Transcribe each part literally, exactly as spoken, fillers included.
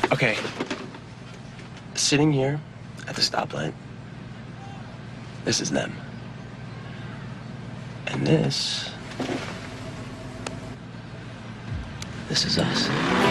Okay. Sitting here at the stoplight, this is them. And this, this is us.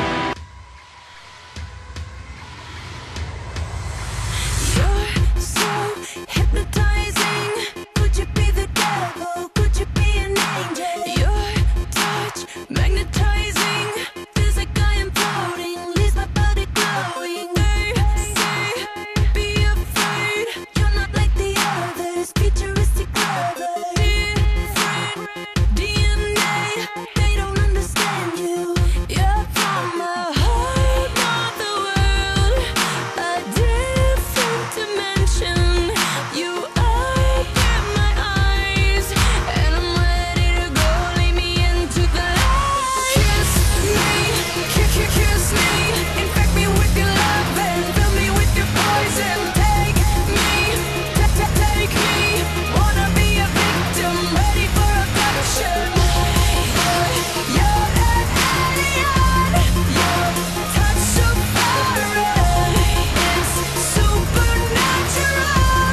You're so hypnotizing. Could you be the devil? Could you be an angel? Your touch magnetizing. Feels like I am floating. Leaves my body glowing. They say, be afraid. You're not like the others. Futuristic lovers. Different D N A. They don't understand you. You're from a whole other world. A different dimension. You open my eyes, and I'm ready to go. Lead me into the light. Kiss me, kiss, kiss, kiss me. Infect me with your love and fill me with your poison. Take me, ta- ta- take me. Wanna be a victim, ready for abduction. You're an alien. Your touch so foreign. It's supernatural,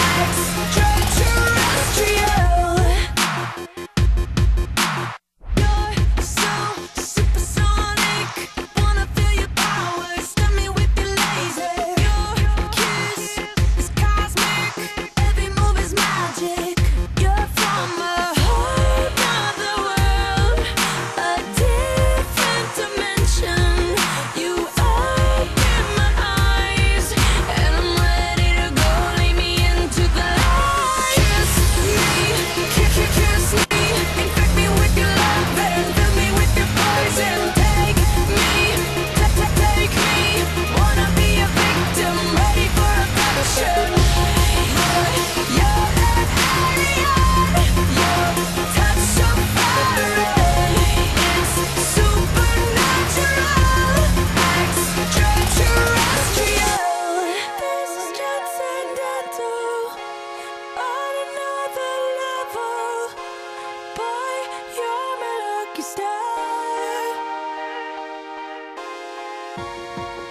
extraterrestrial. You're so supersonic. Wanna feel your power. Stun me with your laser. Your kiss is cosmic. Every move is magic. You're from a whole other world. A different dimension. You open my eyes, and I'm ready to go. Lead me into the light. Kiss me, kiss, kiss, kiss me. Infect me with your love and fill me with your poison. Take me, ta- ta- take me. Wanna be a victim, ready for abduction. You're an alien. Your touch so foreign. It's supernatural, extraterrestrial. This is transcendental, on another level. Boy, you're my lucky star.